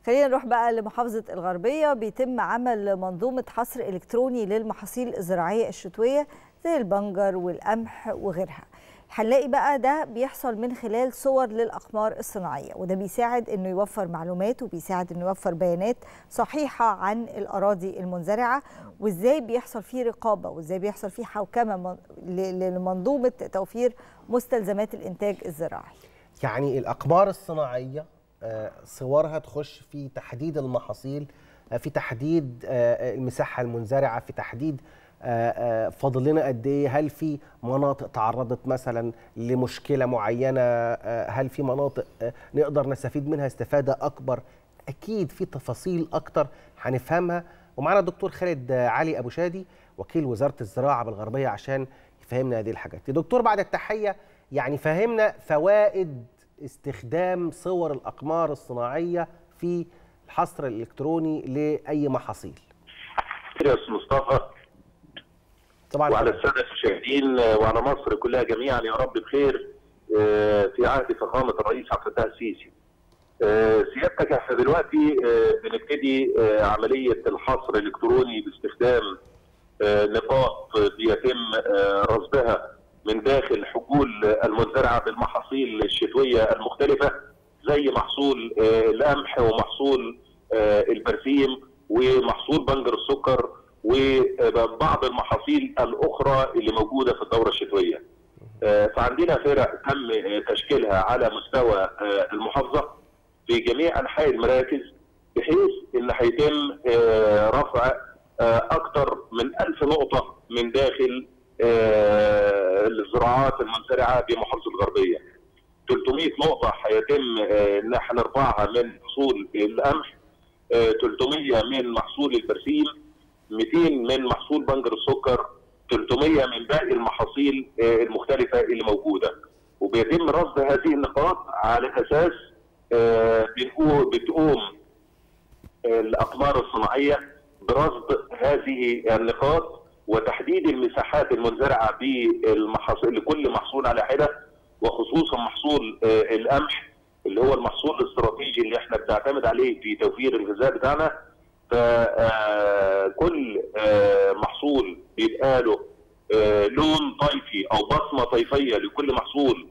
خلينا نروح بقى لمحافظة الغربية. بيتم عمل منظومة حصر إلكتروني للمحاصيل الزراعية الشتوية زي البنجر والقمح وغيرها. هنلاقي بقى ده بيحصل من خلال صور للأقمار الصناعية، وده بيساعد إنه يوفر معلومات وبيساعد إنه يوفر بيانات صحيحة عن الأراضي المنزرعة، وإزاي بيحصل فيه رقابة وإزاي بيحصل فيه حوكمة لمنظومة توفير مستلزمات الإنتاج الزراعي. يعني الأقمار الصناعية صورها تخش في تحديد المحاصيل، في تحديد المساحة المنزرعة، في تحديد فاضل لنا قد ايه، هل في مناطق تعرضت مثلا لمشكلة معينة، هل في مناطق نقدر نستفيد منها استفادة أكبر. أكيد في تفاصيل أكتر هنفهمها، ومعنا الدكتور خالد علي أبو شادي وكيل وزارة الزراعة بالغربية عشان يفهمنا هذه الحاجات. يا دكتور بعد التحية، يعني فهمنا فوائد استخدام صور الأقمار الصناعية في الحصر الإلكتروني لأي محاصيل. يا أستاذ مصطفى طبعا، وعلى السادة المشاهدين وعلى مصر كلها جميعا يا رب بخير في عهد فخامة الرئيس عبد الفتاح السيسي. سيادتك احنا دلوقتي بنبتدي عملية الحصر الإلكتروني باستخدام نقاط بيتم رصدها من داخل حقول المنزرعة بالمحاصيل الشتوية المختلفة زي محصول القمح ومحصول البرسيم ومحصول بنجر السكر وبعض المحاصيل الأخرى اللي موجودة في الدورة الشتوية. فعندنا فرق تم تشكيلها على مستوى المحافظة في جميع أنحاء المراكز، بحيث إن هيتم رفع أكثر من 1000 نقطة من داخل الزراعات المنزرعة بمحافظة الغربية. 300 نقطة هيتم إن احنا نرفعها من محصول القمح، 300 من محصول البرسيم، 200 من محصول بنجر السكر، 300 من باقي المحاصيل المختلفة اللي موجودة. وبيتم رصد هذه النقاط على أساس بتقوم الأقمار الصناعية برصد هذه النقاط وتحديد المساحات المنزرعة بالمحاصيل لكل محصول على حدة، وخصوصا محصول القمح اللي هو المحصول الاستراتيجي اللي احنا بنعتمد عليه في توفير الغذاء بتاعنا. فكل محصول بيبقى له لون طيفي او بصمه طيفيه لكل محصول،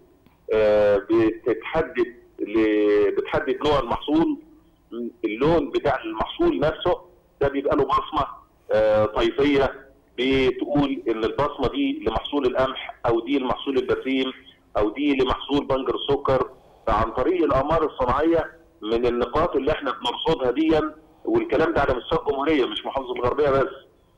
بتحدد نوع المحصول، اللون بتاع المحصول نفسه ده بيبقى له بصمه طيفيه بتقول ان البصمه دي لمحصول القمح او دي لمحصول البرسيم او دي لمحصول بنجر السكر. فعن طريق الاقمار الصناعيه من النقاط اللي احنا بنرصدها دي، والكلام ده على مستوى الجمهوريه مش محافظه الغربيه بس،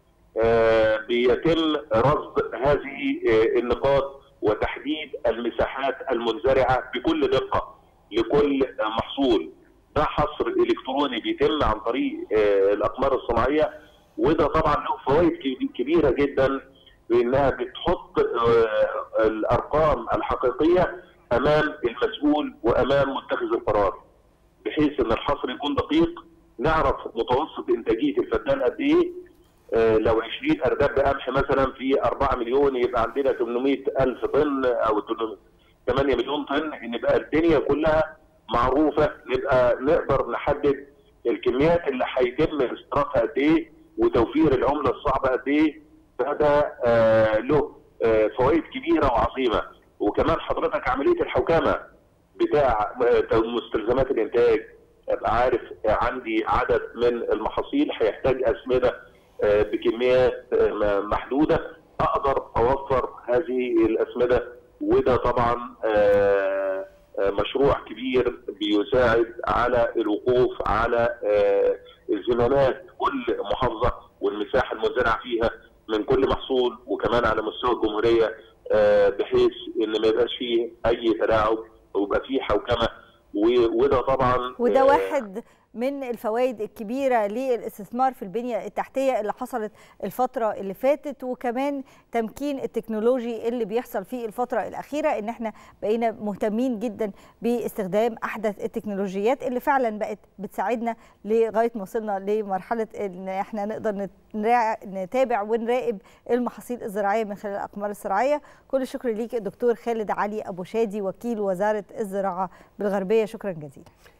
بيتم رصد هذه النقاط وتحديد المساحات المنزرعه بكل دقه لكل محصول. ده حصر الكتروني بيتم عن طريق الاقمار الصناعيه، وده طبعا له فوائد كبيره جدا بانها بتحط الارقام الحقيقيه امام المسؤول وامام متخذ القرار، بحيث ان الحصر يكون دقيق، نعرف متوسط انتاجيه الفدان قد ايه. لو 20 ارداب قمح مثلا في 4 مليون يبقى عندنا 800,000 طن او 8 مليون طن، نبقى الدنيا كلها معروفه، نبقى نقدر نحدد الكميات اللي هيتم استيرادها قد ايه وتوفير العمله الصعبه قد ايه. فده له فوائد كبيره وعظيمه. وكمان حضرتك عمليه الحوكمه بتاع مستلزمات الانتاج، ابقى عارف عندي عدد من المحاصيل هيحتاج اسمده بكميات محدوده، اقدر اوفر هذه الاسمده. وده طبعا مشروع كبير بيساعد على الوقوف على الزمامات كل محافظه والمساحه المزرعه فيها من كل محصول، وكمان على مستوى الجمهوريه، بحيث ان ما يبقاش فيه اي تلاعب ويبقى فيه حوكمه. وده طبعا وده واحد من الفوائد الكبيرة للاستثمار في البنية التحتية اللي حصلت الفترة اللي فاتت، وكمان تمكين التكنولوجي اللي بيحصل في الفترة الأخيرة، إن احنا بقينا مهتمين جدا باستخدام أحدث التكنولوجيات اللي فعلا بقت بتساعدنا لغاية ما وصلنا لمرحلة إن احنا نقدر نتابع ونراقب المحاصيل الزراعية من خلال الأقمار الزراعية. كل الشكر ليك الدكتور خالد علي أبو شادي وكيل وزارة الزراعة بالغربية، شكرا جزيلا.